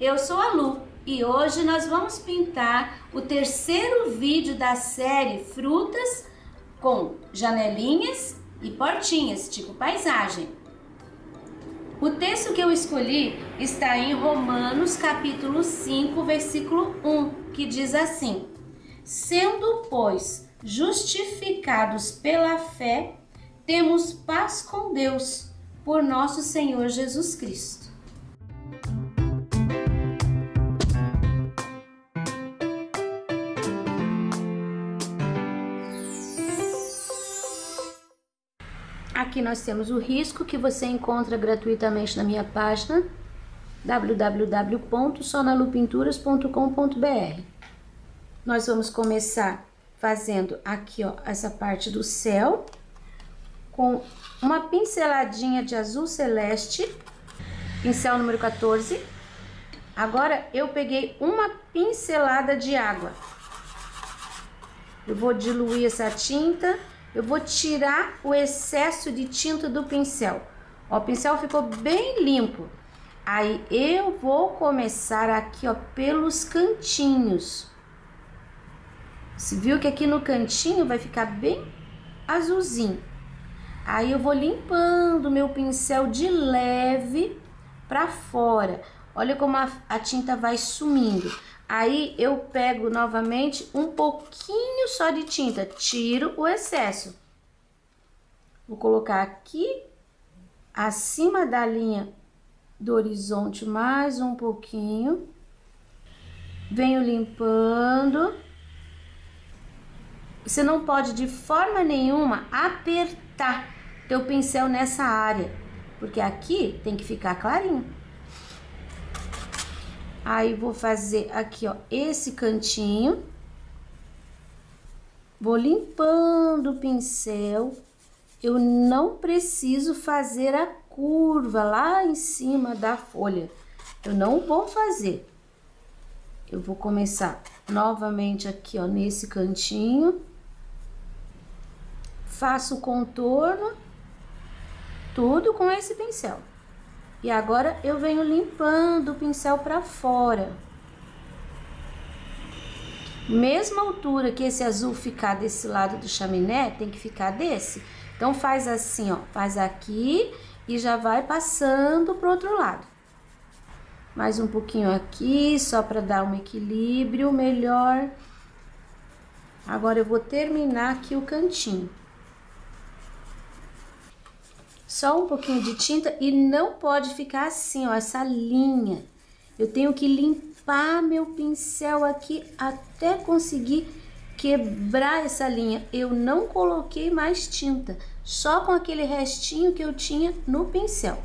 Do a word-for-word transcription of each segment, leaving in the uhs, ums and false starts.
eu sou a Lu e hoje nós vamos pintar o terceiro vídeo da série Frutas com janelinhas e portinhas, tipo paisagem. O texto que eu escolhi está em Romanos capítulo cinco, versículo um, que diz assim: sendo, pois, justificados pela fé, temos paz com Deus, por nosso Senhor Jesus Cristo. Aqui nós temos o risco que você encontra gratuitamente na minha página w w w ponto sonalupinturas ponto com ponto b r. Nós vamos começar fazendo aqui, ó, essa parte do céu com uma pinceladinha de azul celeste, pincel número quatorze. Agora eu peguei uma pincelada de água. Eu vou diluir essa tinta. Eu vou tirar o excesso de tinta do pincel. Ó, o pincel ficou bem limpo. Aí eu vou começar aqui, ó, pelos cantinhos. Você viu que aqui no cantinho vai ficar bem azulzinho. Aí eu vou limpando o meu pincel de leve para fora. Olha como a, a tinta vai sumindo. Aí eu pego novamente um pouquinho só de tinta, tiro o excesso. Vou colocar aqui, acima da linha do horizonte, mais um pouquinho. Venho limpando. Você não pode de forma nenhuma apertar teu pincel nessa área, porque aqui tem que ficar clarinho. Aí vou fazer aqui, ó, esse cantinho. Vou limpando o pincel. Eu não preciso fazer a curva lá em cima da folha. Eu não vou fazer. Eu vou começar novamente aqui, ó, nesse cantinho. Faço o contorno, tudo com esse pincel. E agora eu venho limpando o pincel para fora. Mesma altura que esse azul ficar desse lado do chaminé, tem que ficar desse. Então faz assim, ó, faz aqui e já vai passando pro outro lado. Mais um pouquinho aqui, só para dar um equilíbrio melhor. Agora eu vou terminar aqui o cantinho. Só um pouquinho de tinta e não pode ficar assim, ó, essa linha. Eu tenho que limpar meu pincel aqui até conseguir quebrar essa linha. Eu não coloquei mais tinta, só com aquele restinho que eu tinha no pincel.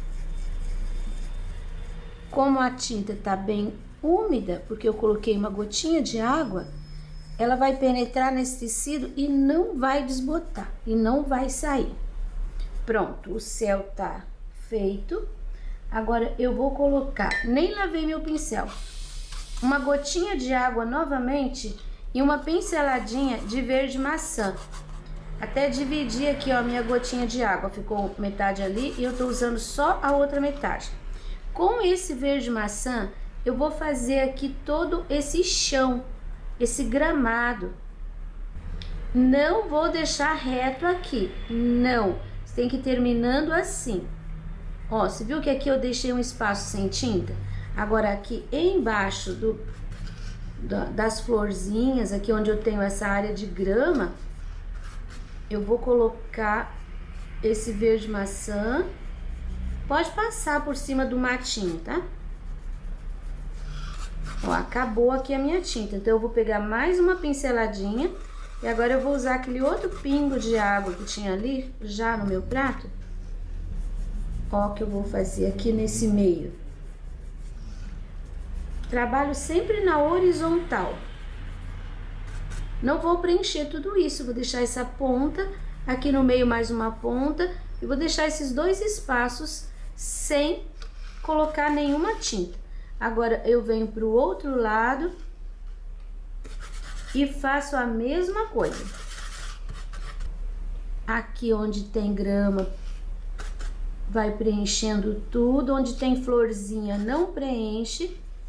Como a tinta tá bem úmida, porque eu coloquei uma gotinha de água, ela vai penetrar nesse tecido e não vai desbotar, e não vai sair. Pronto, o céu tá feito. Agora eu vou colocar, nem lavei meu pincel, uma gotinha de água novamente e uma pinceladinha de verde maçã. Até dividir aqui, ó, a minha gotinha de água, ficou metade ali e eu tô usando só a outra metade. Com esse verde maçã, eu vou fazer aqui todo esse chão, esse gramado. Não vou deixar reto aqui, não. Tem que ir terminando assim. Ó, você viu que aqui eu deixei um espaço sem tinta? Agora aqui embaixo do, da, das florzinhas, aqui onde eu tenho essa área de grama, eu vou colocar esse verde maçã. Pode passar por cima do matinho, tá? Ó, acabou aqui a minha tinta. Então eu vou pegar mais uma pinceladinha. E agora eu vou usar aquele outro pingo de água que tinha ali, já no meu prato. Ó, que eu vou fazer aqui nesse meio. Trabalho sempre na horizontal. Não vou preencher tudo isso, vou deixar essa ponta, aqui no meio mais uma ponta. E vou deixar esses dois espaços sem colocar nenhuma tinta. Agora eu venho pro outro lado e faço a mesma coisa. Aqui onde tem grama, vai preenchendo tudo. Onde tem florzinha, não preenche.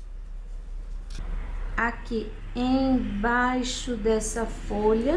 aqui embaixo dessa folha,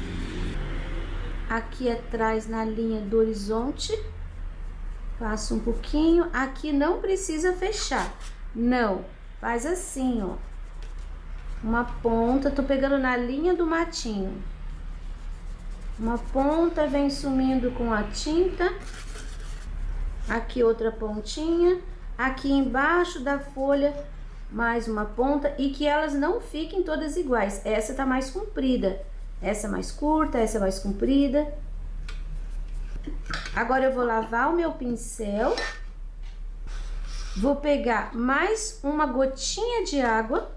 aqui atrás na linha do horizonte, passo um pouquinho, aqui não precisa fechar, não, faz assim, ó, uma ponta, tô pegando na linha do matinho, uma ponta vem sumindo com a tinta, aqui outra pontinha, aqui embaixo da folha mais uma ponta, e que elas não fiquem todas iguais, essa tá mais comprida, essa mais curta, essa mais comprida. Agora eu vou lavar o meu pincel, vou pegar mais uma gotinha de água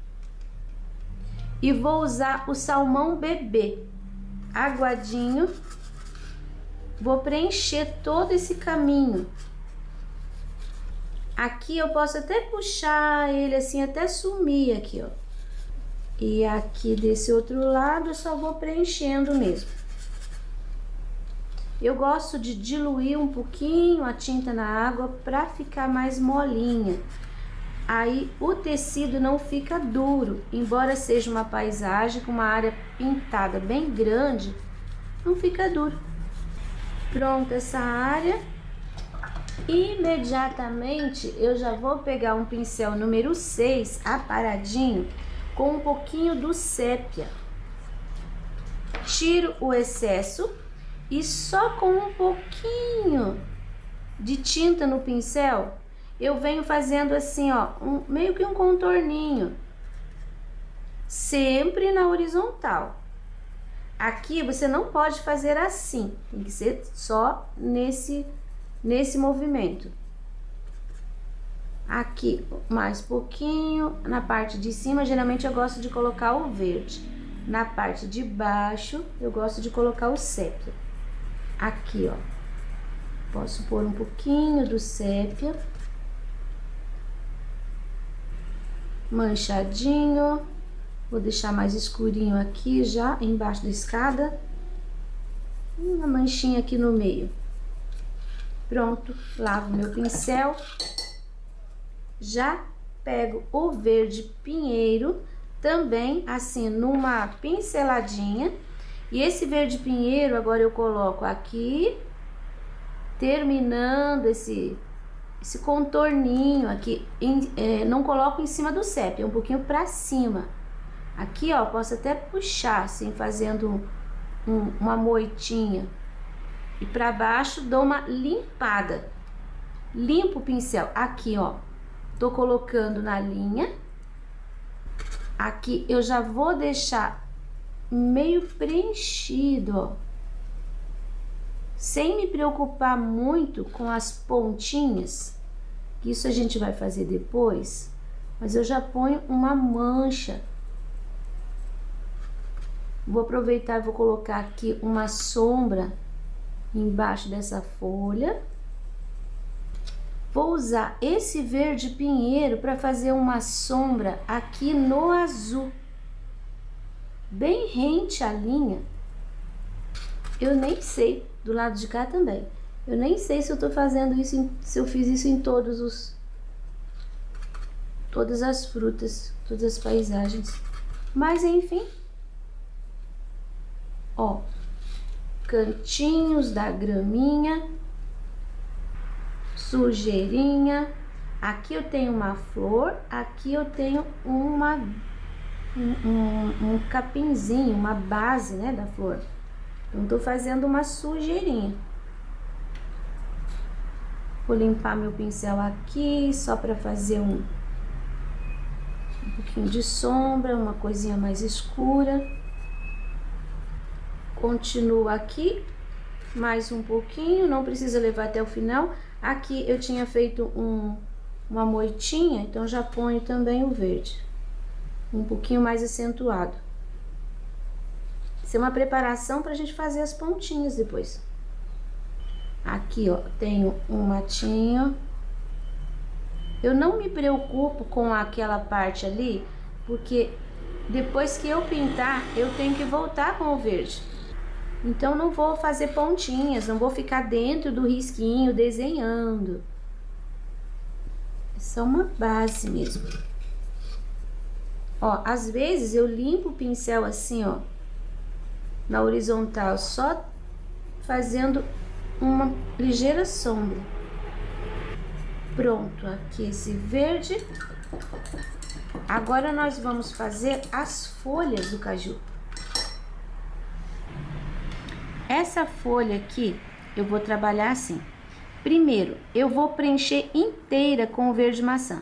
e vou usar o salmão bebê aguadinho, vou preencher todo esse caminho. Aqui eu posso até puxar ele assim até sumir aqui, ó. E aqui desse outro lado eu só vou preenchendo mesmo. Eu gosto de diluir um pouquinho a tinta na água para ficar mais molinha. Aí o tecido não fica duro, embora seja uma paisagem com uma área pintada bem grande, não fica duro. Pronto essa área. Imediatamente eu já vou pegar um pincel número seis aparadinho com um pouquinho do sépia, tiro o excesso e só com um pouquinho de tinta no pincel eu venho fazendo assim, ó, um, meio que um contorninho, sempre na horizontal. Aqui você não pode fazer assim, tem que ser só nesse nesse movimento. Aqui mais pouquinho, na parte de cima geralmente eu gosto de colocar o verde, na parte de baixo eu gosto de colocar o sépia. Aqui, ó, posso pôr um pouquinho do sépia, manchadinho, vou deixar mais escurinho aqui já embaixo da escada, uma manchinha aqui no meio. Pronto, lavo meu pincel, já pego o verde pinheiro, também assim numa pinceladinha, e esse verde pinheiro agora eu coloco aqui, terminando esse, esse contorninho aqui, em, é, não coloco em cima do sépia, um pouquinho pra cima. Aqui, ó, posso até puxar assim, fazendo um, uma moitinha. E pra baixo dou uma limpada, limpo o pincel, aqui ó, tô colocando na linha, aqui eu já vou deixar meio preenchido, ó, sem me preocupar muito com as pontinhas, que isso a gente vai fazer depois, mas eu já ponho uma mancha. Vou aproveitar e vou colocar aqui uma sombra embaixo dessa folha. Vou usar esse verde pinheiro para fazer uma sombra aqui no azul, bem rente à linha. Eu nem sei, do lado de cá também, eu nem sei se eu tô fazendo isso, em, se eu fiz isso em todos os, todas as frutas, todas as paisagens, mas enfim, ó, cantinhos da graminha, sujeirinha. Aqui eu tenho uma flor, aqui eu tenho uma um, um, um capinzinho, uma base, né, da flor. Então tô fazendo uma sujeirinha. Vou limpar meu pincel aqui só para fazer um um pouquinho de sombra, uma coisinha mais escura. Continuo aqui mais um pouquinho, não precisa levar até o final. Aqui eu tinha feito um, uma moitinha, então já ponho também o verde, um pouquinho mais acentuado. Isso é uma preparação para a gente fazer as pontinhas depois. Aqui, ó, tenho um matinho. Eu não me preocupo com aquela parte ali, porque depois que eu pintar, eu tenho que voltar com o verde. Então, não vou fazer pontinhas, não vou ficar dentro do risquinho desenhando. É só uma base mesmo. Ó, às vezes eu limpo o pincel assim, ó, na horizontal, só fazendo uma ligeira sombra. Pronto, aqui esse verde. Agora nós vamos fazer as folhas do caju. Essa folha aqui, eu vou trabalhar assim. Primeiro, eu vou preencher inteira com o verde maçã.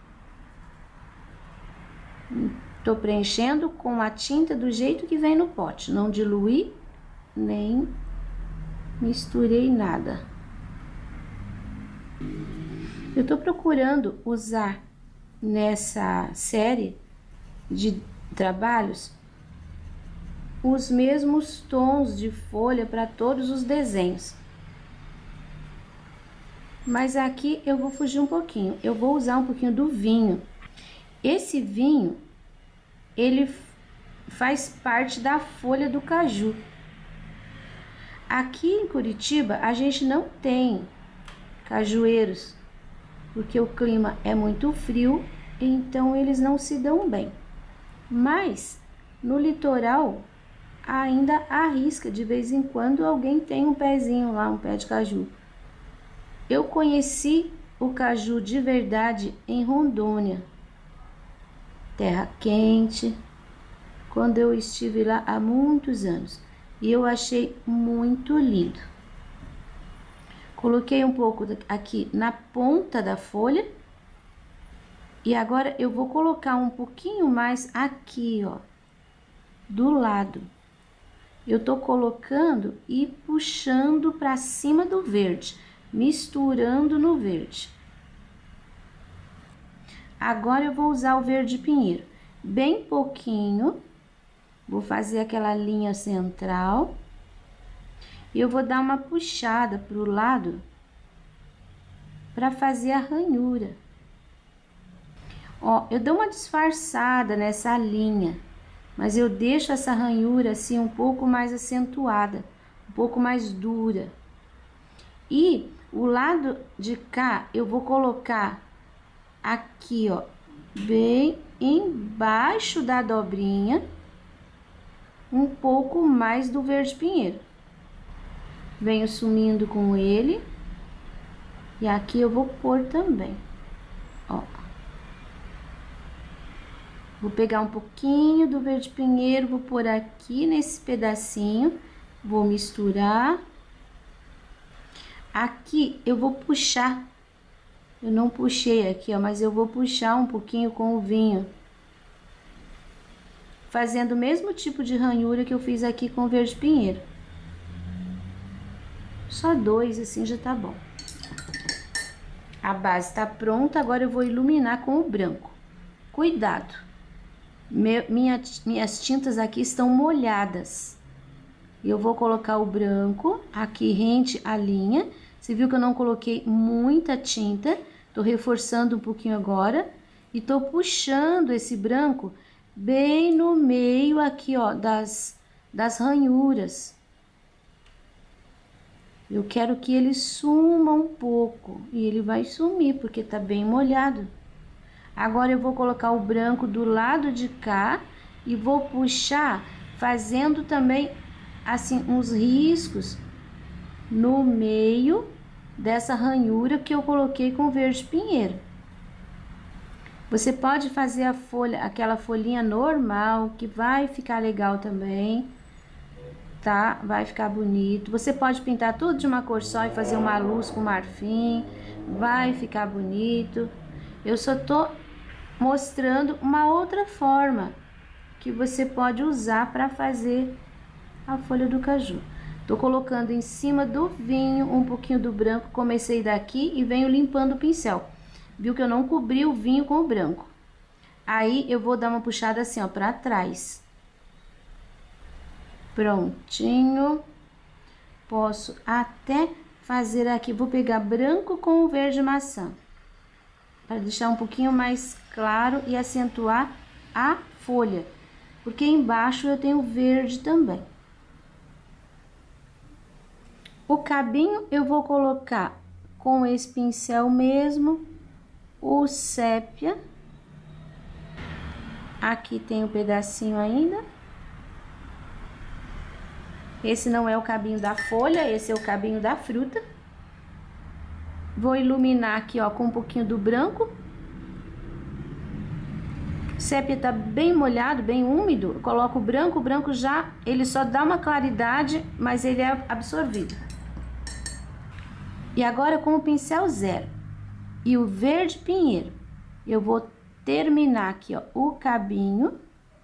Tô preenchendo com a tinta do jeito que vem no pote. Não diluí, nem misturei nada. Eu tô procurando usar nessa série de trabalhos os mesmos tons de folha para todos os desenhos. Mas aqui eu vou fugir um pouquinho. Eu vou usar um pouquinho do vinho. Esse vinho, ele faz parte da folha do caju. Aqui em Curitiba, a gente não tem cajueiros, porque o clima é muito frio, então eles não se dão bem. Mas no litoral ainda arrisca, de vez em quando alguém tem um pezinho lá, um pé de caju. Eu conheci o caju de verdade em Rondônia, terra quente, quando eu estive lá há muitos anos, e eu achei muito lindo. Coloquei um pouco aqui na ponta da folha, e agora eu vou colocar um pouquinho mais aqui, ó, do lado. Eu tô colocando e puxando para cima do verde, misturando no verde. Agora eu vou usar o verde pinheiro, bem pouquinho, vou fazer aquela linha central e eu vou dar uma puxada pro lado para fazer a ranhura. Ó, eu dou uma disfarçada nessa linha, mas eu deixo essa ranhura assim um pouco mais acentuada, um pouco mais dura. E o lado de cá eu vou colocar aqui, ó, bem embaixo da dobrinha, um pouco mais do verde pinheiro. Venho sumindo com ele e aqui eu vou pôr também, ó. Vou pegar um pouquinho do verde pinheiro, vou pôr aqui nesse pedacinho, vou misturar. Aqui eu vou puxar, eu não puxei aqui, ó, mas eu vou puxar um pouquinho com o vinho, fazendo o mesmo tipo de ranhura que eu fiz aqui com o verde pinheiro. Só dois, assim já tá bom. A base tá pronta, agora eu vou iluminar com o branco. Cuidado, meu, minha, minhas tintas aqui estão molhadas. Eu vou colocar o branco aqui rente à linha. Você viu que eu não coloquei muita tinta, tô reforçando um pouquinho agora e tô puxando esse branco bem no meio aqui, ó, das, das ranhuras. Eu quero que ele suma um pouco e ele vai sumir porque tá bem molhado. Agora eu vou colocar o branco do lado de cá e vou puxar fazendo também assim uns riscos no meio dessa ranhura que eu coloquei com verde pinheiro. Você pode fazer a folha, aquela folhinha normal, que vai ficar legal também, tá? Vai ficar bonito. Você pode pintar tudo de uma cor só e fazer uma luz com marfim, vai ficar bonito. Eu só tô mostrando uma outra forma que você pode usar para fazer a folha do caju. Tô colocando em cima do vinho um pouquinho do branco, comecei daqui e venho limpando o pincel. Viu que eu não cobri o vinho com o branco. Aí eu vou dar uma puxada assim, ó, para trás. Prontinho. Posso até fazer aqui, vou pegar branco com o verde maçã, para deixar um pouquinho mais claro e acentuar a folha, porque embaixo eu tenho verde também. O cabinho eu vou colocar com esse pincel mesmo, o sépia. Aqui tem um pedacinho ainda. Esse não é o cabinho da folha, esse é o cabinho da fruta. Vou iluminar aqui, ó, com um pouquinho do branco. O sépia tá bem molhado, bem úmido. Eu coloco o branco, o branco já, ele só dá uma claridade, mas ele é absorvido. E agora com o pincel zero e o verde pinheiro, eu vou terminar aqui, ó, o cabinho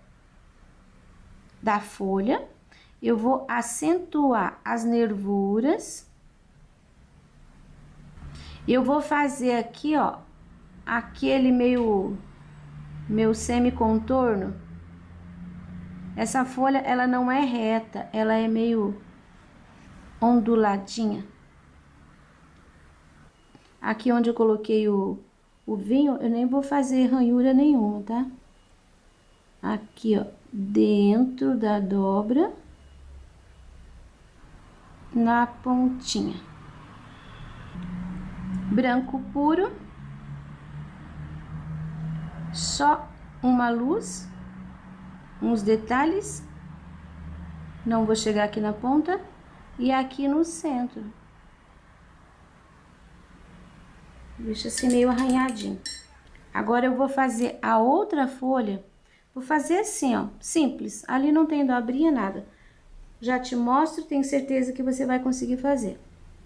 da folha. Eu vou acentuar as nervuras. Eu vou fazer aqui, ó, aquele meio, meu semi-contorno. Essa folha, ela não é reta, ela é meio onduladinha. Aqui onde eu coloquei o, o vinho, eu nem vou fazer ranhura nenhuma, tá? Aqui, ó, dentro da dobra, na pontinha. Branco puro, só uma luz, uns detalhes, não vou chegar aqui na ponta, e aqui no centro. Deixa assim meio arranhadinho. Agora eu vou fazer a outra folha, vou fazer assim, ó, simples, ali não tem dobrinha, nada. Já te mostro, tenho certeza que você vai conseguir fazer.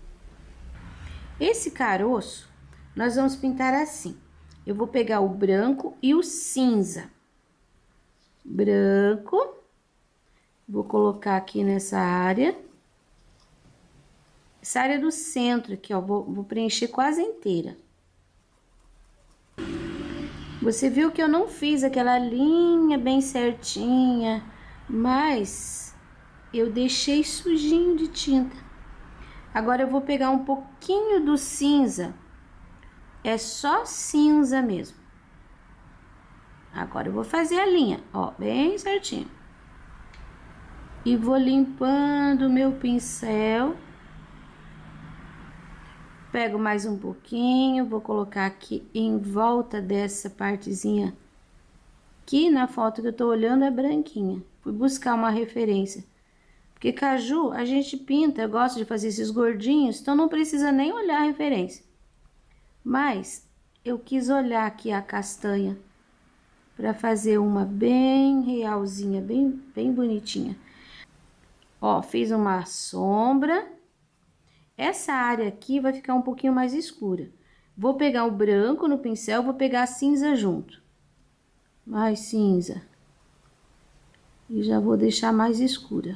Esse caroço, nós vamos pintar assim. Eu vou pegar o branco e o cinza. Branco. Vou colocar aqui nessa área. Essa área do centro aqui, ó, vou, vou preencher quase inteira. Você viu que eu não fiz aquela linha bem certinha, mas eu deixei sujinho de tinta. Agora eu vou pegar um pouquinho do cinza, é só cinza mesmo. Agora eu vou fazer a linha, ó, bem certinho. E vou limpando o meu pincel. Pego mais um pouquinho, vou colocar aqui em volta dessa partezinha. Que na foto que eu tô olhando é branquinha. Fui buscar uma referência. Porque caju, a gente pinta, eu gosto de fazer esses gordinhos, então não precisa nem olhar a referência. Mas eu quis olhar aqui a castanha para fazer uma bem realzinha, bem, bem bonitinha. Ó, fiz uma sombra. Essa área aqui vai ficar um pouquinho mais escura. Vou pegar o branco no pincel, vou pegar a cinza junto. Mais cinza. E já vou deixar mais escura.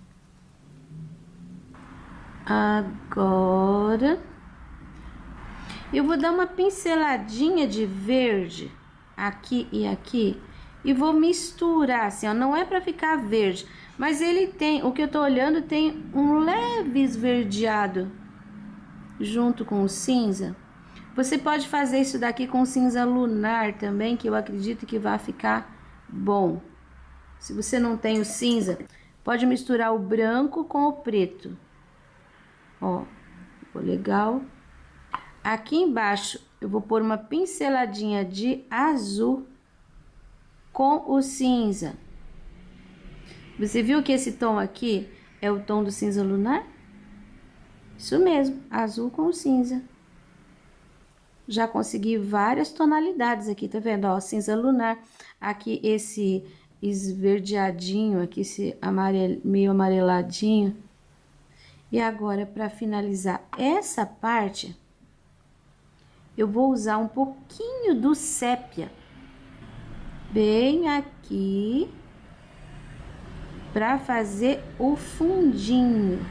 Agora, eu vou dar uma pinceladinha de verde aqui e aqui e vou misturar assim, ó, não é para ficar verde, mas ele tem, o que eu tô olhando tem um leve esverdeado junto com o cinza. Você pode fazer isso daqui com cinza lunar também, que eu acredito que vai ficar bom. Se você não tem o cinza, pode misturar o branco com o preto. Ó, ficou legal. Aqui embaixo eu vou pôr uma pinceladinha de azul com o cinza. Você viu que esse tom aqui é o tom do cinza lunar? Isso mesmo, azul com cinza. Já consegui várias tonalidades aqui, tá vendo? Ó, cinza lunar, aqui esse esverdeadinho, aqui esse amarelo, meio amareladinho. E agora, para finalizar essa parte, eu vou usar um pouquinho do sépia, bem aqui, para fazer o fundinho.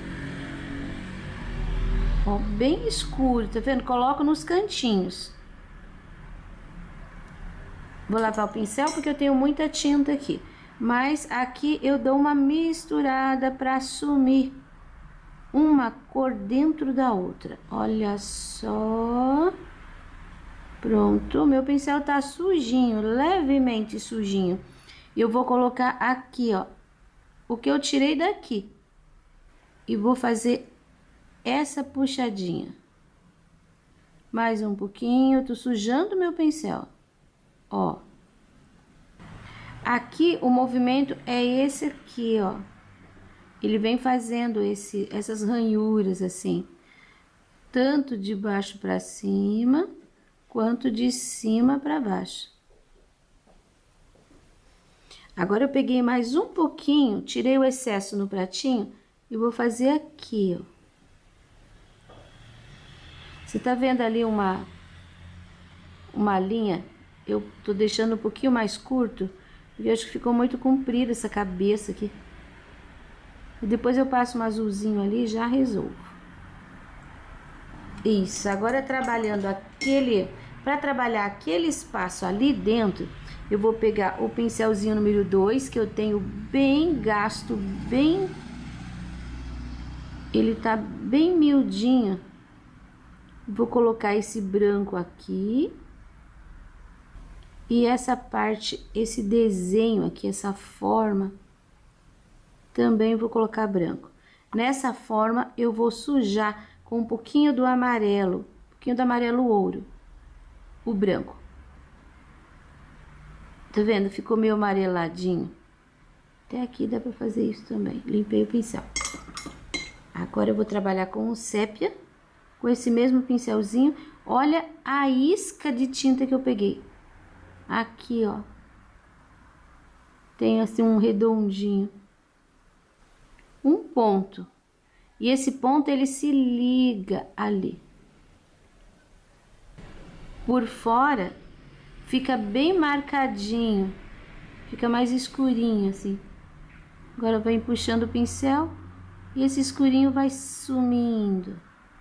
Ó, bem escuro, tá vendo? Coloco nos cantinhos. Vou lavar o pincel porque eu tenho muita tinta aqui. Mas aqui eu dou uma misturada para assumir uma cor dentro da outra. Olha só. Pronto, meu pincel tá sujinho, levemente sujinho. Eu vou colocar aqui, ó, o que eu tirei daqui. E vou fazer essa puxadinha. Mais um pouquinho, eu tô sujando meu pincel. Ó. Aqui o movimento é esse aqui, ó. Ele vem fazendo esse, essas ranhuras assim, tanto de baixo para cima, quanto de cima para baixo. Agora eu peguei mais um pouquinho, tirei o excesso no pratinho e vou fazer aqui, ó. Você tá vendo ali uma, uma linha? Eu tô deixando um pouquinho mais curto, porque eu acho que ficou muito comprida essa cabeça aqui. E depois eu passo um azulzinho ali e já resolvo. Isso, agora trabalhando aquele, para trabalhar aquele espaço ali dentro, eu vou pegar o pincelzinho número dois, que eu tenho bem gasto, bem... Ele tá bem miudinho. Vou colocar esse branco aqui. E essa parte, esse desenho aqui, essa forma, também vou colocar branco. Nessa forma, eu vou sujar com um pouquinho do amarelo, um pouquinho do amarelo ouro, o branco. Tá vendo? Ficou meio amareladinho. Até aqui dá pra fazer isso também. Limpei o pincel. Agora eu vou trabalhar com o sépia, com esse mesmo pincelzinho. Olha a isca de tinta que eu peguei. Aqui, ó. Tem assim um redondinho. Um ponto. E esse ponto, ele se liga ali. Por fora, fica bem marcadinho. Fica mais escurinho, assim. Agora, vem puxando o pincel e esse escurinho vai sumindo.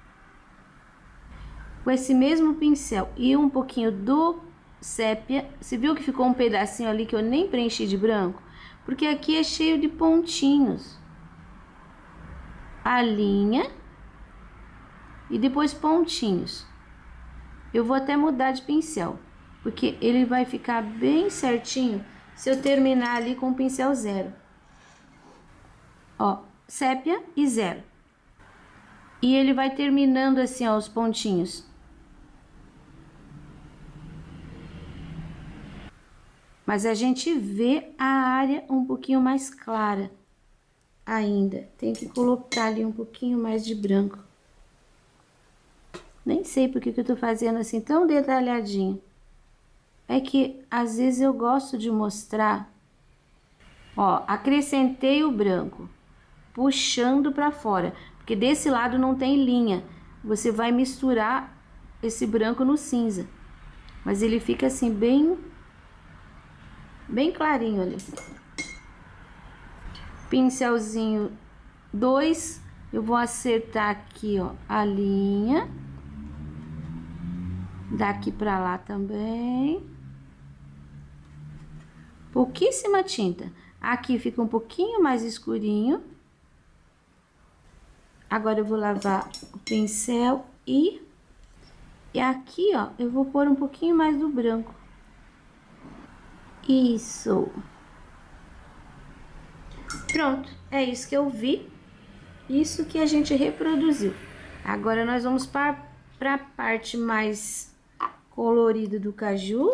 Com esse mesmo pincel e um pouquinho do sépia, você viu que ficou um pedacinho ali que eu nem preenchi de branco? Porque aqui é cheio de pontinhos. A linha e depois pontinhos. Eu vou até mudar de pincel, porque ele vai ficar bem certinho se eu terminar ali com o pincel zero. Ó, sépia e zero. E ele vai terminando assim, ó, os pontinhos. Mas a gente vê a área um pouquinho mais clara. Ainda tem que colocar ali um pouquinho mais de branco. Nem sei porque que eu tô fazendo assim tão detalhadinho. É que às vezes eu gosto de mostrar. Ó, acrescentei o branco, puxando pra fora, porque desse lado não tem linha. Você vai misturar esse branco no cinza, mas ele fica assim bem, bem clarinho ali. Pincelzinho dois, eu vou acertar aqui, ó, a linha. Daqui pra lá também. Pouquíssima tinta. Aqui fica um pouquinho mais escurinho. Agora eu vou lavar o pincel e... E aqui, ó, eu vou pôr um pouquinho mais do branco. Isso. Pronto, é isso que eu vi, isso que a gente reproduziu. Agora nós vamos para a parte mais colorida do caju.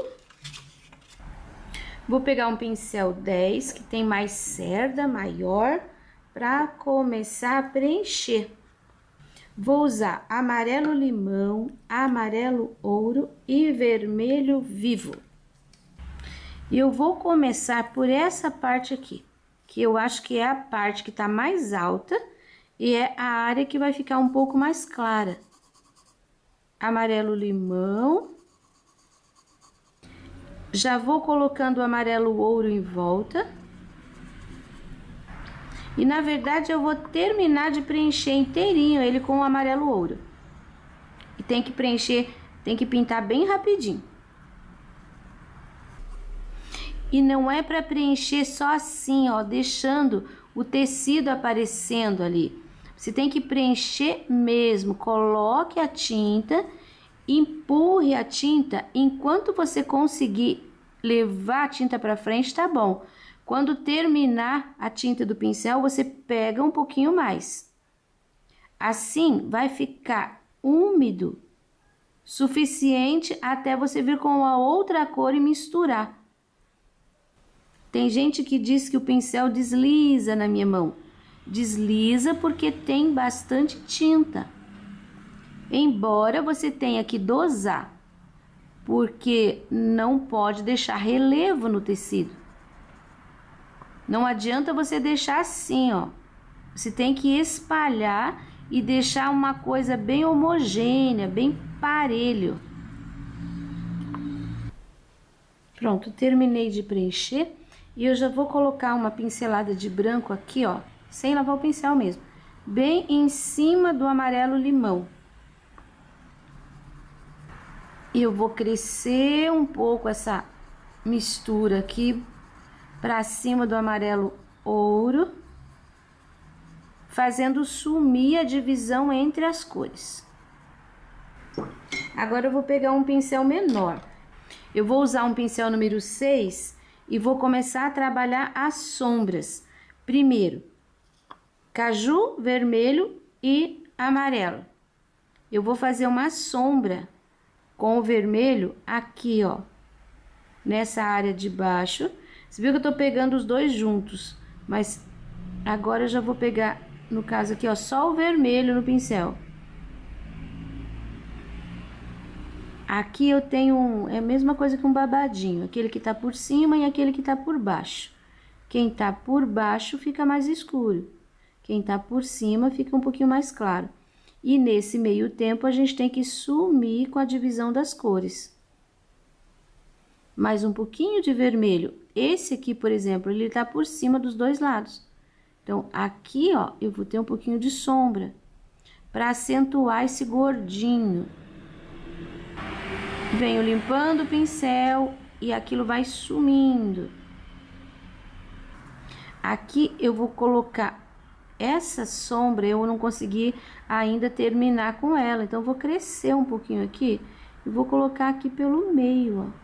Vou pegar um pincel dez, que tem mais cerda, maior, para começar a preencher. Vou usar amarelo limão, amarelo ouro e vermelho vivo. E eu vou começar por essa parte aqui, que eu acho que é a parte que tá mais alta e é a área que vai ficar um pouco mais clara. Amarelo limão. Já vou colocando o amarelo ouro em volta. E na verdade eu vou terminar de preencher inteirinho ele com o amarelo ouro. E tem que preencher, tem que pintar bem rapidinho. E não é para preencher só assim, ó, deixando o tecido aparecendo ali. Você tem que preencher mesmo. Coloque a tinta, empurre a tinta. Enquanto você conseguir levar a tinta para frente, tá bom. Quando terminar a tinta do pincel, você pega um pouquinho mais. Assim, vai ficar úmido suficiente até você vir com a outra cor e misturar. Tem gente que diz que o pincel desliza na minha mão. Desliza porque tem bastante tinta. Embora você tenha que dosar, porque não pode deixar relevo no tecido. Não adianta você deixar assim, ó. Você tem que espalhar e deixar uma coisa bem homogênea, bem parelho. Pronto, terminei de preencher e eu já vou colocar uma pincelada de branco aqui, ó, sem lavar o pincel mesmo, bem em cima do amarelo limão. E eu vou crescer um pouco essa mistura aqui para cima do amarelo ouro, fazendo sumir a divisão entre as cores. Agora eu vou pegar um pincel menor. Eu vou usar um pincel número seis e vou começar a trabalhar as sombras. Primeiro, caju, vermelho e amarelo. Eu vou fazer uma sombra com o vermelho aqui, ó, nessa área de baixo. Você viu que eu tô pegando os dois juntos, mas agora eu já vou pegar, no caso aqui, ó, só o vermelho no pincel. Aqui eu tenho um, é a mesma coisa que um babadinho, aquele que tá por cima e aquele que tá por baixo. Quem tá por baixo fica mais escuro, quem tá por cima fica um pouquinho mais claro. E nesse meio tempo a gente tem que sumir com a divisão das cores. Mais um pouquinho de vermelho. Esse aqui, por exemplo, ele tá por cima dos dois lados. Então, aqui, ó, eu vou ter um pouquinho de sombra para acentuar esse gordinho. Venho limpando o pincel e aquilo vai sumindo. Aqui eu vou colocar essa sombra, eu não consegui ainda terminar com ela, então eu vou crescer um pouquinho aqui e vou colocar aqui pelo meio, ó.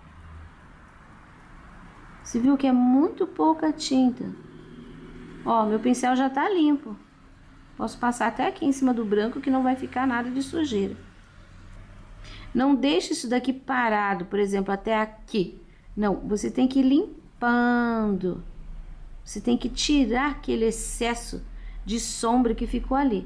Você viu que é muito pouca tinta. Ó, meu pincel já tá limpo. Posso passar até aqui em cima do branco que não vai ficar nada de sujeira. Não deixe isso daqui parado, por exemplo, até aqui. Não, você tem que ir limpando. Você tem que tirar aquele excesso de sombra que ficou ali.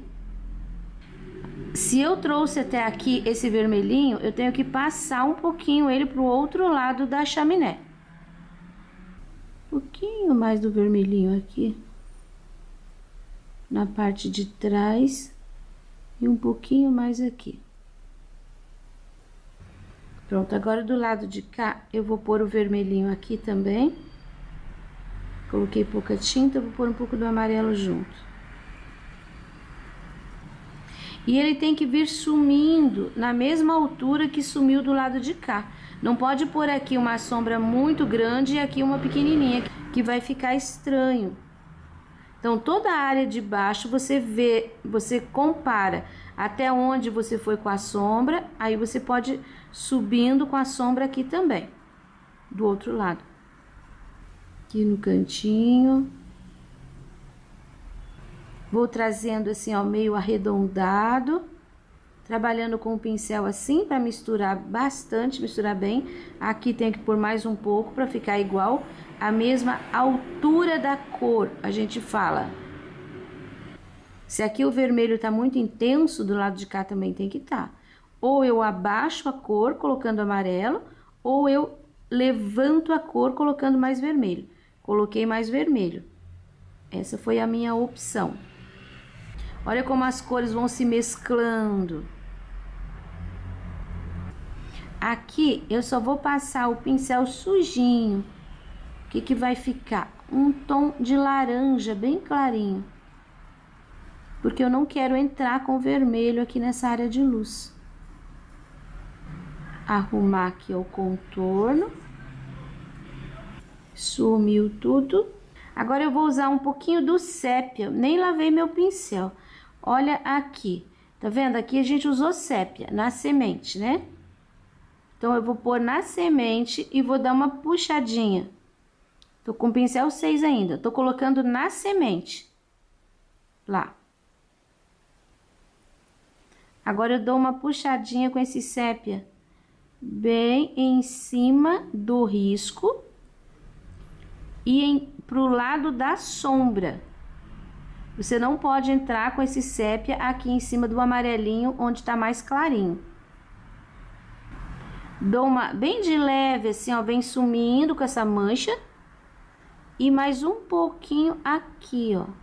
Se eu trouxe até aqui esse vermelhinho, eu tenho que passar um pouquinho ele pro outro lado da chaminé. Um pouquinho mais do vermelhinho aqui, na parte de trás, e um pouquinho mais aqui. Pronto, agora do lado de cá, eu vou pôr o vermelhinho aqui também. Coloquei pouca tinta, vou pôr um pouco do amarelo junto. E ele tem que vir sumindo na mesma altura que sumiu do lado de cá. Não pode pôr aqui uma sombra muito grande e aqui uma pequenininha, que vai ficar estranho. Então, toda a área de baixo, você vê, você compara até onde você foi com a sombra, aí você pode subindo com a sombra aqui também, do outro lado. Aqui no cantinho. Vou trazendo assim, ó, meio arredondado, trabalhando com o pincel assim, para misturar bastante, misturar bem. Aqui tem que pôr mais um pouco para ficar igual, a mesma altura da cor, a gente fala. Se aqui o vermelho tá muito intenso, do lado de cá também tem que estar. Tá. Ou eu abaixo a cor colocando amarelo, ou eu levanto a cor colocando mais vermelho. Coloquei mais vermelho. Essa foi a minha opção. Olha como as cores vão se mesclando. Aqui eu só vou passar o pincel sujinho. O que que vai ficar? Um tom de laranja bem clarinho. Porque eu não quero entrar com vermelho aqui nessa área de luz. Arrumar aqui o contorno. Sumiu tudo. Agora eu vou usar um pouquinho do sépia. Nem lavei meu pincel. Olha aqui. Tá vendo? Aqui a gente usou sépia na semente, né? Então, eu vou pôr na semente e vou dar uma puxadinha. Tô com o pincel seis ainda. Tô colocando na semente. Lá. Agora, eu dou uma puxadinha com esse sépia bem em cima do risco. ir pro lado da sombra. Você não pode entrar com esse sépia aqui em cima do amarelinho, onde tá mais clarinho. Dou uma bem de leve, assim, ó, vem sumindo com essa mancha. E mais um pouquinho aqui, ó.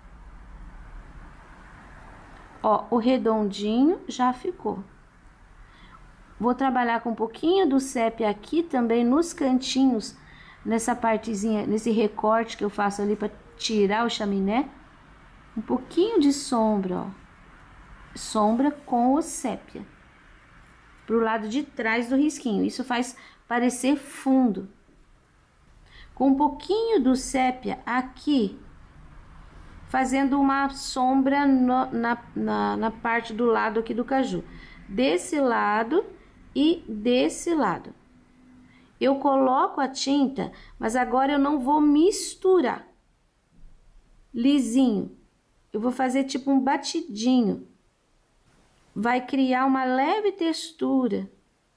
Ó, o redondinho já ficou. Vou trabalhar com um pouquinho do sépia aqui também nos cantinhos, nessa partezinha, nesse recorte que eu faço ali para tirar o chaminé. Um pouquinho de sombra, ó. Sombra com o sépia. Pro lado de trás do risquinho. Isso faz parecer fundo. Com um pouquinho do sépia aqui, fazendo uma sombra no, na, na, na parte do lado aqui do caju. Desse lado e desse lado. Eu coloco a tinta, mas agora eu não vou misturar. Lisinho. Eu vou fazer tipo um batidinho. Vai criar uma leve textura.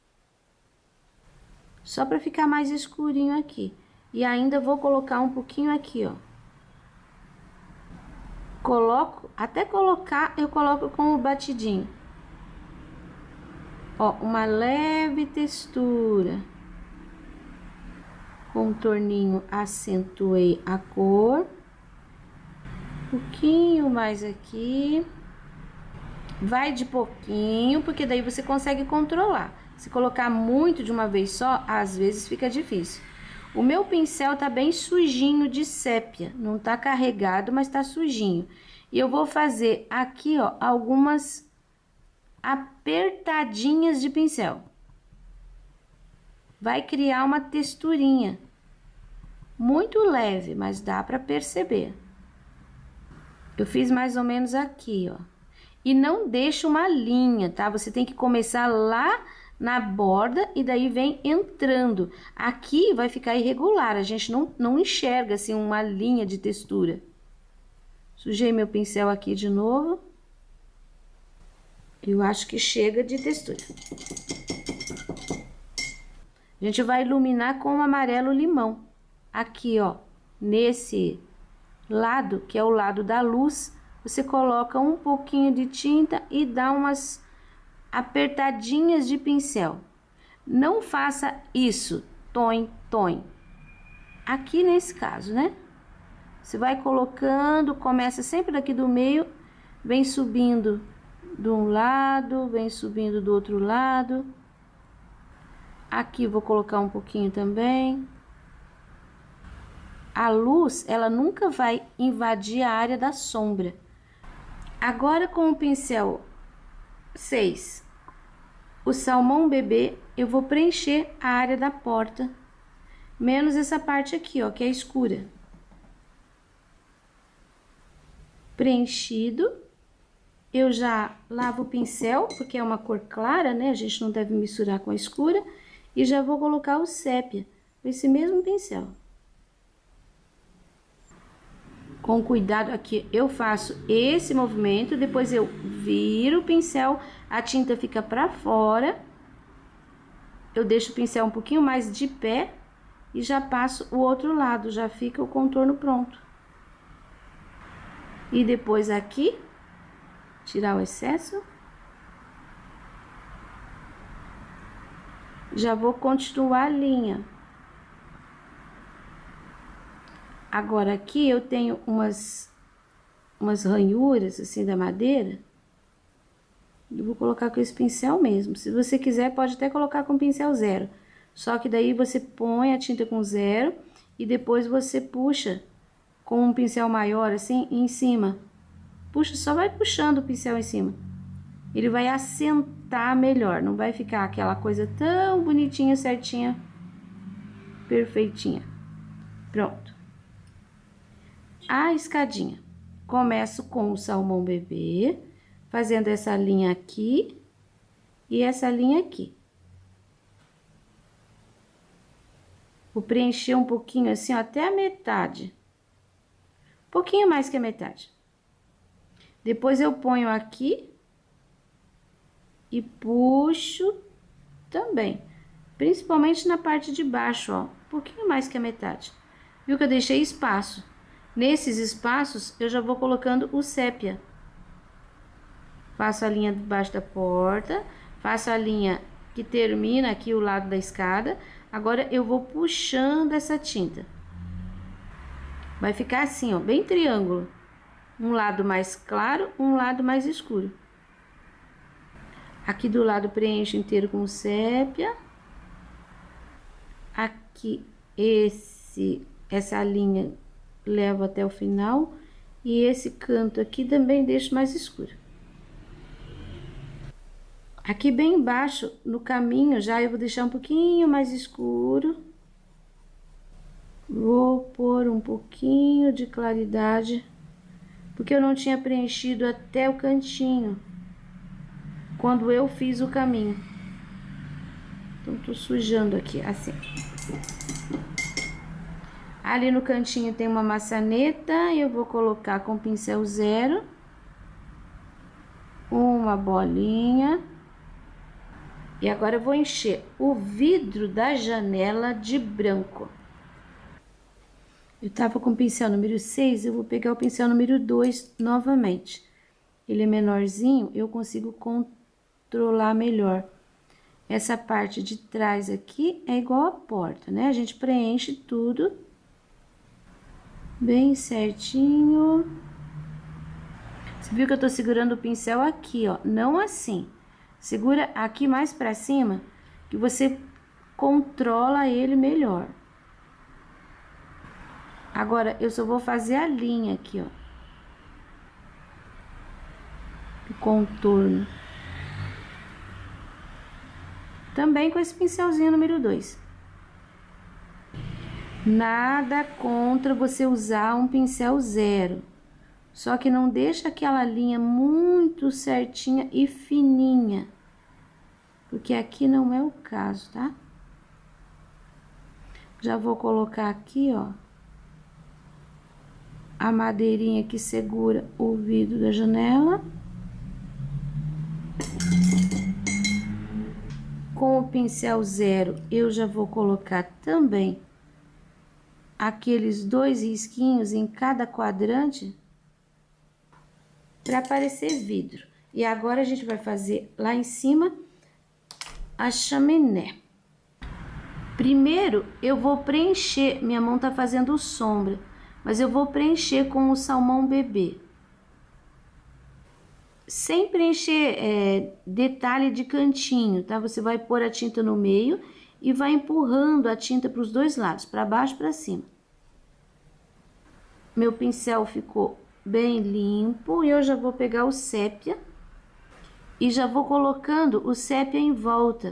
Só para ficar mais escurinho aqui. E ainda vou colocar um pouquinho aqui, ó. Coloco, até colocar, eu coloco com o batidinho. Ó, uma leve textura. Contorninho, acentuei a cor. Um pouquinho mais aqui. Vai de pouquinho, porque daí você consegue controlar. Se colocar muito de uma vez só, às vezes fica difícil. O meu pincel tá bem sujinho de sépia. Não tá carregado, mas tá sujinho. E eu vou fazer aqui, ó, algumas apertadinhas de pincel. Vai criar uma texturinha. Muito leve, mas dá pra perceber. Eu fiz mais ou menos aqui, ó. E não deixa uma linha, tá? Você tem que começar lá na borda e daí vem entrando. Aqui vai ficar irregular, a gente não, não enxerga assim uma linha de textura. Sujei meu pincel aqui de novo. Eu acho que chega de textura. A gente vai iluminar com o amarelo limão. Aqui, ó, nesse lado, que é o lado da luz, você coloca um pouquinho de tinta e dá umas apertadinhas de pincel. Não faça isso, toim, toim. Aqui nesse caso, né? Você vai colocando, começa sempre daqui do meio, vem subindo de um lado, vem subindo do outro lado. Aqui vou colocar um pouquinho também. A luz, ela nunca vai invadir a área da sombra. Agora com o pincel seis, o salmão bebê, eu vou preencher a área da porta, menos essa parte aqui, ó, que é escura. Preenchido, eu já lavo o pincel, porque é uma cor clara, né? A gente não deve misturar com a escura. E já vou colocar o sépia, com esse mesmo pincel. Com cuidado aqui, eu faço esse movimento, depois eu viro o pincel, a tinta fica pra fora. Eu deixo o pincel um pouquinho mais de pé e já passo o outro lado, já fica o contorno pronto. E depois aqui, tirar o excesso. Já vou continuar a linha. Agora aqui eu tenho umas, umas ranhuras assim da madeira. Eu vou colocar com esse pincel mesmo. Se você quiser, pode até colocar com pincel zero. Só que daí você põe a tinta com zero e depois você puxa com um pincel maior assim em cima. Puxa, só vai puxando o pincel em cima. Ele vai assentar melhor, não vai ficar aquela coisa tão bonitinha, certinha, perfeitinha. Pronto. A escadinha. Começo com o salmão bebê, fazendo essa linha aqui e essa linha aqui. Vou preencher um pouquinho assim, ó, até a metade. Um pouquinho mais que a metade. Depois eu ponho aqui e puxo também, principalmente na parte de baixo, ó, um pouquinho mais que a metade. Viu que eu deixei espaço? Nesses espaços, eu já vou colocando o sépia. Faço a linha debaixo da porta, faço a linha que termina aqui o lado da escada. Agora, eu vou puxando essa tinta. Vai ficar assim, ó, bem triângulo. Um lado mais claro, um lado mais escuro. Aqui do lado preencho inteiro com sépia. Aqui, esse, essa linha levo até o final. E esse canto aqui também deixo mais escuro. Aqui bem embaixo, no caminho, já eu vou deixar um pouquinho mais escuro. Vou pôr um pouquinho de claridade, porque eu não tinha preenchido até o cantinho, quando eu fiz o caminho. Então, tô sujando aqui, assim. Ali no cantinho tem uma maçaneta, eu vou colocar com pincel zero uma bolinha. E agora eu vou encher o vidro da janela de branco. Eu tava com o pincel número seis, eu vou pegar o pincel número dois novamente. Ele é menorzinho, eu consigo controlar melhor. Essa parte de trás aqui é igual a porta, né? A gente preenche tudo bem certinho. Você viu que eu tô segurando o pincel aqui, ó, não assim. Segura aqui mais pra cima, que você controla ele melhor. Agora, eu só vou fazer a linha aqui, ó. O contorno. Também com esse pincelzinho número dois. Nada contra você usar um pincel zero. Só que não deixa aquela linha muito certinha e fininha. Porque aqui não é o caso, tá? Já vou colocar aqui, ó, a madeirinha que segura o vidro da janela. Com o pincel zero, eu já vou colocar também aqueles dois risquinhos em cada quadrante para parecer vidro. E agora a gente vai fazer lá em cima a chaminé. Primeiro eu vou preencher, minha mão tá fazendo sombra, mas eu vou preencher com o salmão bebê. Sem preencher é, detalhe de cantinho, tá? Você vai pôr a tinta no meio e vai empurrando a tinta para os dois lados, para baixo e para cima. Meu pincel ficou bem limpo e eu já vou pegar o sépia e já vou colocando o sépia em volta.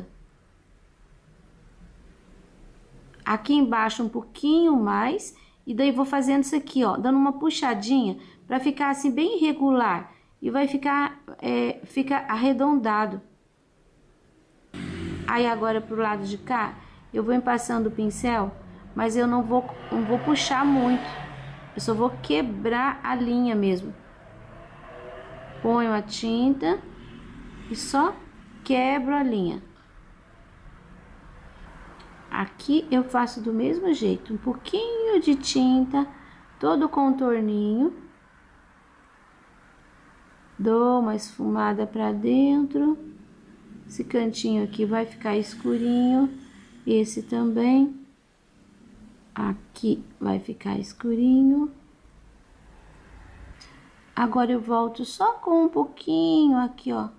Aqui embaixo um pouquinho mais e daí vou fazendo isso aqui, ó, dando uma puxadinha para ficar assim bem irregular e vai ficar, é, fica arredondado. Aí agora pro lado de cá eu vou passando o pincel, mas eu não vou, não vou puxar muito. Eu só vou quebrar a linha mesmo. Ponho a tinta e só quebro a linha. Aqui eu faço do mesmo jeito, um pouquinho de tinta, todo o contorninho. Dou uma esfumada pra dentro. Esse cantinho aqui vai ficar escurinho. Esse também. Aqui vai ficar escurinho. Agora eu volto só com um pouquinho aqui, ó.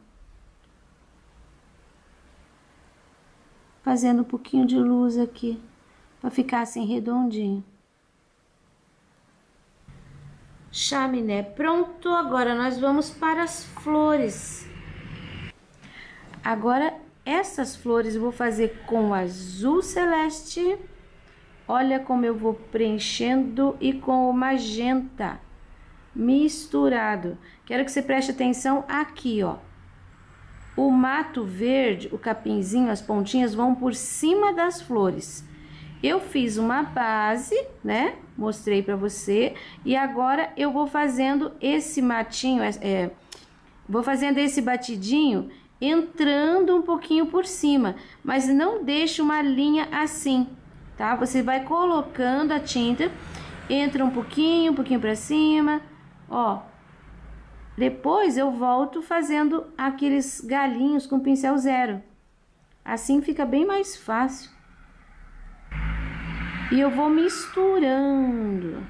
Fazendo um pouquinho de luz aqui, para ficar assim redondinho. Chaminé pronto, agora nós vamos para as flores. Agora, essas flores eu vou fazer com azul celeste. Olha como eu vou preenchendo e com o magenta misturado. Quero que você preste atenção aqui, ó. O mato verde, o capinzinho, as pontinhas vão por cima das flores. Eu fiz uma base, né? Mostrei pra você. E agora eu vou fazendo esse matinho, é, vou fazendo esse batidinho, entrando um pouquinho por cima. Mas não deixe uma linha assim. tá? Você vai colocando a tinta, entra um pouquinho, um pouquinho pra cima, ó. Depois eu volto fazendo aqueles galinhos com pincel zero. Assim fica bem mais fácil. E eu vou misturando.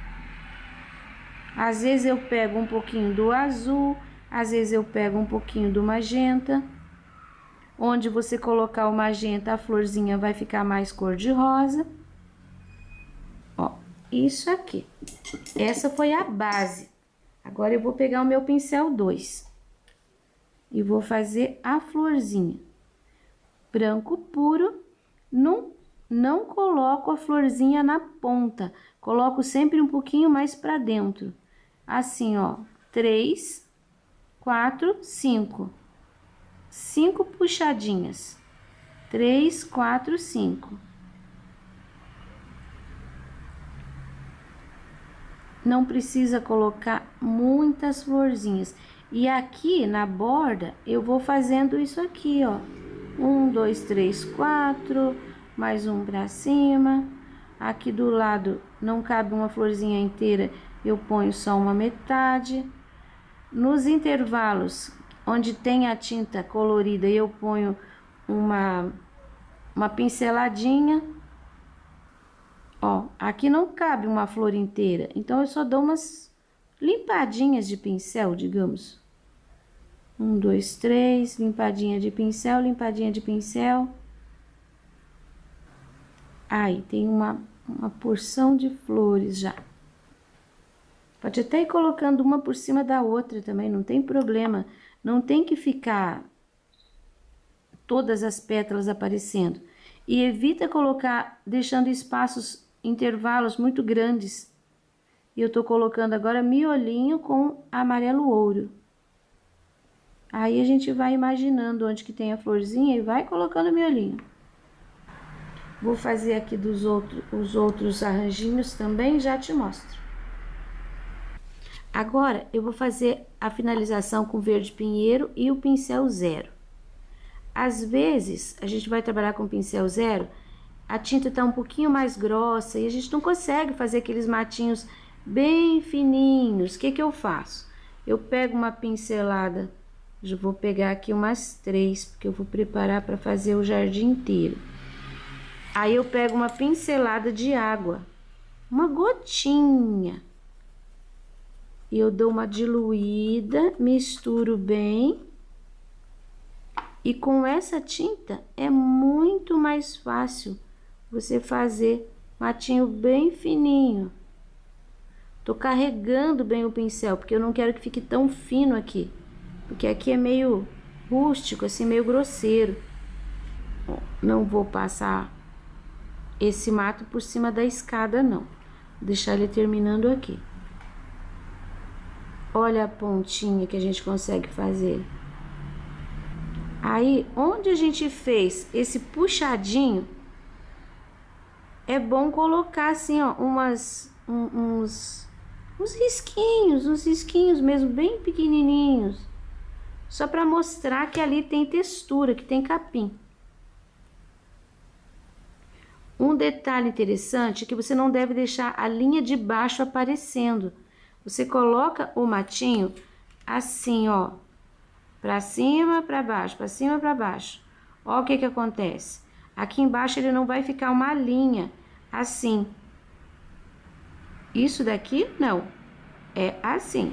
Às vezes eu pego um pouquinho do azul, às vezes eu pego um pouquinho do magenta. Onde você colocar o magenta, a florzinha vai ficar mais cor de rosa. Ó, isso aqui. Essa foi a base. Agora eu vou pegar o meu pincel dois. E vou fazer a florzinha. Branco puro. Não, não coloco a florzinha na ponta. Coloco sempre um pouquinho mais pra dentro. Assim, ó. Três, quatro, cinco. Cinco puxadinhas. Três, quatro, cinco. Não precisa colocar muitas florzinhas. E aqui na borda, eu vou fazendo isso aqui, ó. Um, dois, três, quatro. Mais um pra cima. Aqui do lado, não cabe uma florzinha inteira, eu ponho só uma metade. Nos intervalos, onde tem a tinta colorida, eu ponho uma, uma pinceladinha. Ó, aqui não cabe uma flor inteira, então eu só dou umas limpadinhas de pincel, digamos. Um, dois, três, limpadinha de pincel, limpadinha de pincel. Aí, tem uma, uma porção de flores já. Pode até ir colocando uma por cima da outra também, não tem problema. Não tem que ficar todas as pétalas aparecendo. E evita colocar, deixando espaços, intervalos muito grandes. E eu tô colocando agora miolinho com amarelo ouro. Aí a gente vai imaginando onde que tem a florzinha e vai colocando miolinho. Vou fazer aqui dos outros, os outros arranjinhos também, já te mostro. Agora, eu vou fazer a finalização com verde pinheiro e o pincel zero. Às vezes, a gente vai trabalhar com pincel zero, a tinta tá um pouquinho mais grossa e a gente não consegue fazer aqueles matinhos bem fininhos. O que que eu faço? Eu pego uma pincelada, já vou pegar aqui umas três, porque eu vou preparar para fazer o jardim inteiro. Aí eu pego uma pincelada de água, uma gotinha. E eu dou uma diluída, misturo bem. E com essa tinta é muito mais fácil você fazer matinho bem fininho. Tô carregando bem o pincel, porque eu não quero que fique tão fino aqui. Porque aqui é meio rústico, assim, meio grosseiro. Não vou passar esse mato por cima da escada, não. Vou deixar ele terminando aqui. Olha a pontinha que a gente consegue fazer. Aí, onde a gente fez esse puxadinho, é bom colocar assim, ó, umas, um, uns, uns risquinhos, uns risquinhos mesmo, bem pequenininhos. Só para mostrar que ali tem textura, que tem capim. Um detalhe interessante é que você não deve deixar a linha de baixo aparecendo. Você coloca o matinho assim, ó, pra cima, pra baixo, pra cima, pra baixo. Ó o que que acontece. Aqui embaixo ele não vai ficar uma linha assim. Isso daqui, não. É assim.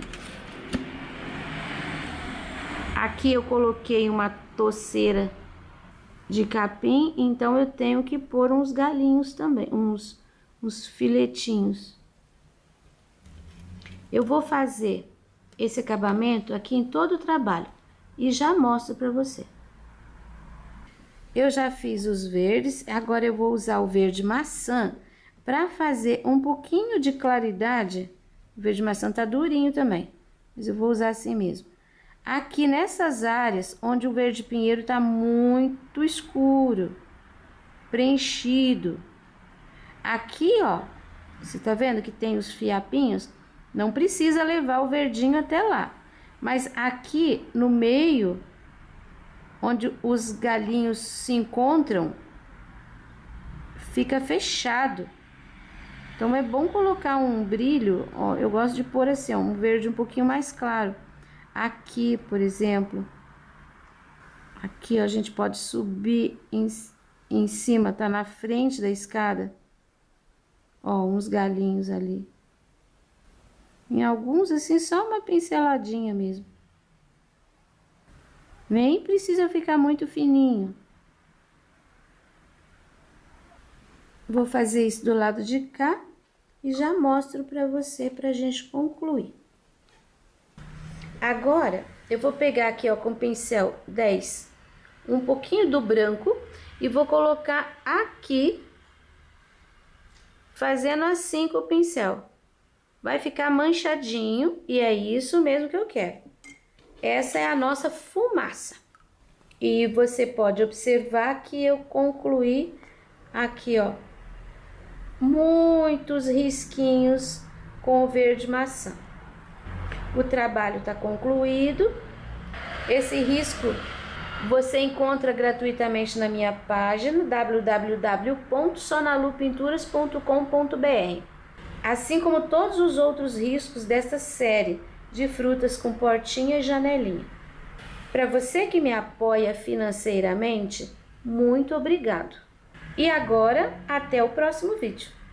Aqui eu coloquei uma toceira de capim, então eu tenho que pôr uns galinhos também, uns, uns filetinhos. Eu vou fazer esse acabamento aqui em todo o trabalho e já mostro para você. Eu já fiz os verdes, agora eu vou usar o verde maçã para fazer um pouquinho de claridade. O verde maçã tá durinho também, mas eu vou usar assim mesmo. Aqui nessas áreas onde o verde pinheiro tá muito escuro, preenchido. Aqui, ó, você tá vendo que tem os fiapinhos? Não precisa levar o verdinho até lá. Mas aqui no meio, onde os galinhos se encontram, fica fechado. Então é bom colocar um brilho, ó, eu gosto de pôr assim, ó, um verde um pouquinho mais claro. Aqui, por exemplo, aqui ó, a gente pode subir em, em cima, tá na frente da escada. Ó, uns galinhos ali. Em alguns, assim, só uma pinceladinha mesmo. Nem precisa ficar muito fininho. Vou fazer isso do lado de cá e já mostro pra você, pra gente concluir. Agora, eu vou pegar aqui, ó, com o pincel dez, um pouquinho do branco e vou colocar aqui, fazendo assim com o pincel. Vai ficar manchadinho e é isso mesmo que eu quero. Essa é a nossa fumaça. E você pode observar que eu concluí aqui, ó, muitos risquinhos com o verde maçã. O trabalho tá concluído. Esse risco você encontra gratuitamente na minha página w w w ponto sonalu pinturas ponto com ponto b r, assim como todos os outros riscos desta série de frutas com portinha e janelinha. Para você que me apoia financeiramente, muito obrigado. E agora, até o próximo vídeo.